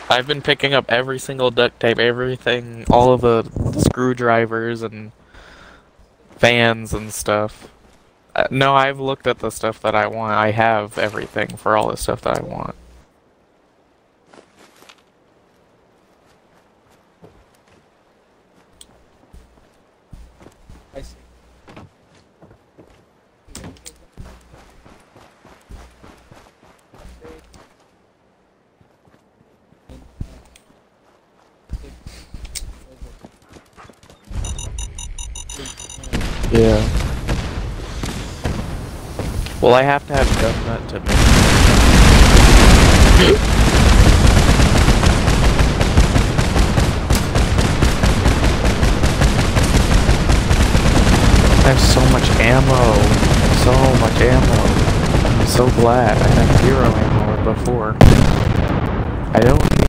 I've been picking up every single duct tape, everything, all of the screwdrivers and fans and stuff. No, I've looked at the stuff that I want. I have everything for all the stuff that I want. I see. Yeah. Well, I have to have done that to make. I have so much ammo. So much ammo. I'm so glad. I had 0 ammo before. I don't